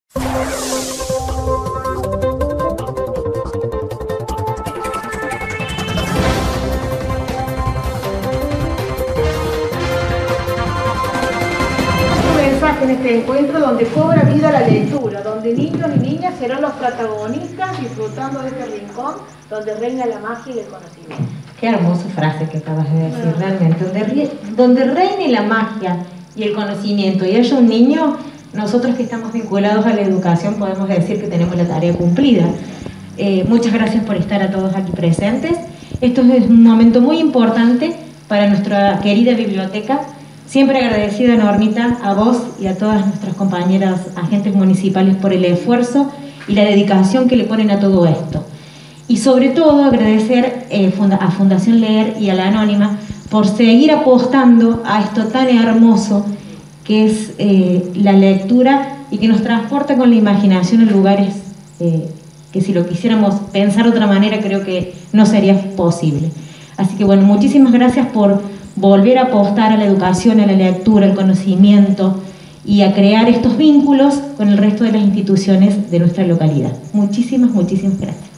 En este encuentro donde cobra vida la lectura, donde niños y niñas serán los protagonistas disfrutando de este rincón donde reina la magia y el conocimiento. Qué hermosa frase que acabas de decir, realmente. Donde reine la magia y el conocimiento y haya un niño, nosotros que estamos vinculados a la educación podemos decir que tenemos la tarea cumplida. Muchas gracias por estar a todos aquí presentes. Esto es un momento muy importante para nuestra querida biblioteca. Siempre agradecida, Normita, a vos y a todas nuestras compañeras agentes municipales por el esfuerzo y la dedicación que le ponen a todo esto. Y sobre todo agradecer a Fundación Leer y a la Anónima por seguir apostando a esto tan hermoso que es la lectura y que nos transporta con la imaginación en lugares que si lo quisiéramos pensar de otra manera creo que no sería posible. Así que bueno, muchísimas gracias por volver a apostar a la educación, a la lectura, al conocimiento y a crear estos vínculos con el resto de las instituciones de nuestra localidad. Muchísimas, muchísimas gracias.